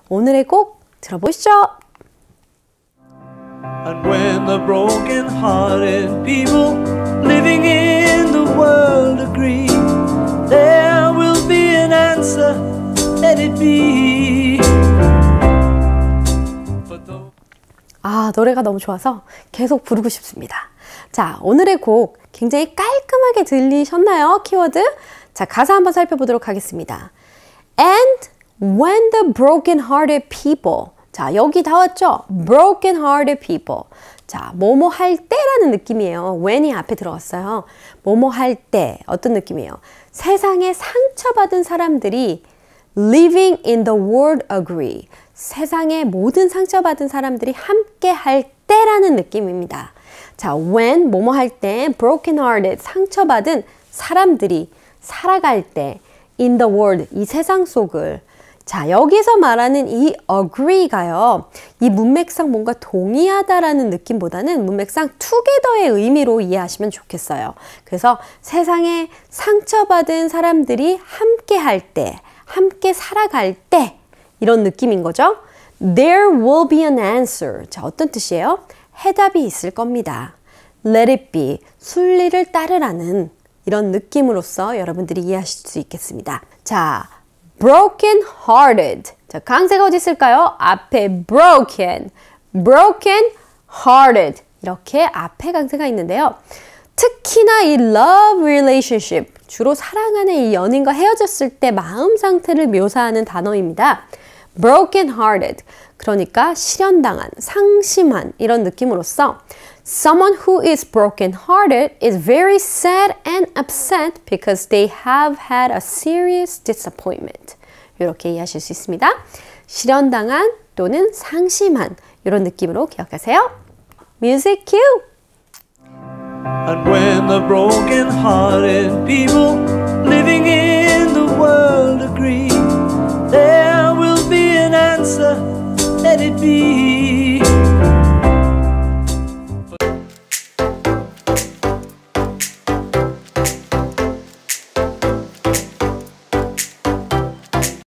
오늘의 곡 들어보시죠. And when the broken-hearted people living in the world agree, there will be an answer, let it be. 아, 노래가 너무 좋아서 계속 부르고 싶습니다. 자, 오늘의 곡 굉장히 깔끔하게 들리셨나요? 키워드? 자, 가사 한번 살펴보도록 하겠습니다. And when the broken-hearted people. 자, 여기 다 왔죠? broken-hearted people. 자, 뭐뭐 할 때라는 느낌이에요. when이 앞에 들어갔어요. 뭐뭐 할 때. 어떤 느낌이에요? 세상에 상처받은 사람들이 living in the world agree. 세상의 모든 상처받은 사람들이 함께 할 때라는 느낌입니다. 자, when, 뭐뭐 할 때, broken hearted, 상처받은 사람들이 살아갈 때, in the world, 이 세상 속을. 자, 여기서 말하는 이 agree가요, 이 문맥상 뭔가 동의하다라는 느낌보다는 문맥상 together의 의미로 이해하시면 좋겠어요. 그래서 세상에 상처받은 사람들이 함께 할 때, 함께 살아갈 때, 이런 느낌인 거죠. There will be an answer. 자, 어떤 뜻이에요? 해답이 있을 겁니다. Let it be. 순리를 따르라는 이런 느낌으로서 여러분들이 이해하실 수 있겠습니다. 자, broken hearted. 자, 강세가 어디 있을까요? 앞에 broken, broken hearted. 이렇게 앞에 강세가 있는데요. 특히나 이 love relationship, 주로 사랑하는 이 연인과 헤어졌을 때 마음 상태를 묘사하는 단어입니다. broken hearted. 그러니까 실현당한, 상심한 이런 느낌으로서 someone who is broken hearted is very sad and upset because they have had a serious disappointment. 이렇게 이해하실 수 있습니다. 실현당한 또는 상심한 이런 느낌으로 기억하세요. Music cue. And when the broken-hearted people living in the world